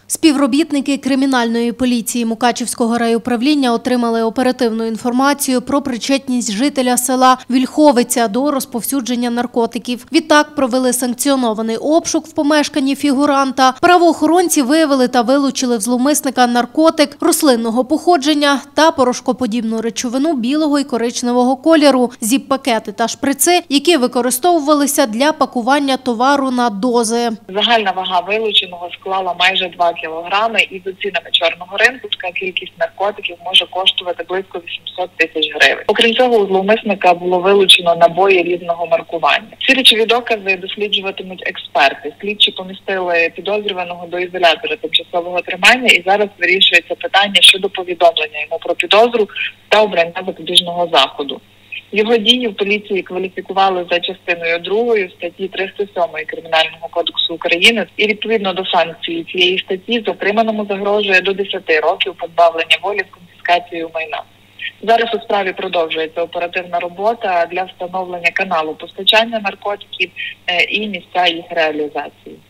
Співробітники кримінальної поліції Мукачівського райуправління отримали оперативну інформацію про причетність жителя села Вільховиця до розповсюдження наркотиків. Відтак провели санкціонований обшук в помешканні фігуранта. Правоохоронці виявили та вилучили в зловмисника наркотик рослинного походження та порошкоподібну речовину білого і коричневого кольору, зіп-пакети та шприци, які використовувалися для пакування товару на дози. Загальна вага вилученого склала майже 2 кілограми, і за цінами чорного ринку така кількість наркотиків може коштувати близько 800 тисяч гривень. Окрім цього, у зловмисника було вилучено набої різного маркування. Ці речові докази досліджуватимуть експерти. Слідчі помістили підозрюваного до ізолятора тимчасового тримання, і зараз вирішується питання щодо повідомлення йому про підозру та обрання запобіжного заходу. Його дії в поліції кваліфікували за частиною 2 статті 307 Кримінального кодексу України. І відповідно до санкції цієї статті затриманому загрожує до 10 років позбавлення волі з конфіскацією майна. Зараз у справі продовжується оперативна робота для встановлення каналу постачання наркотиків і місця їх реалізації.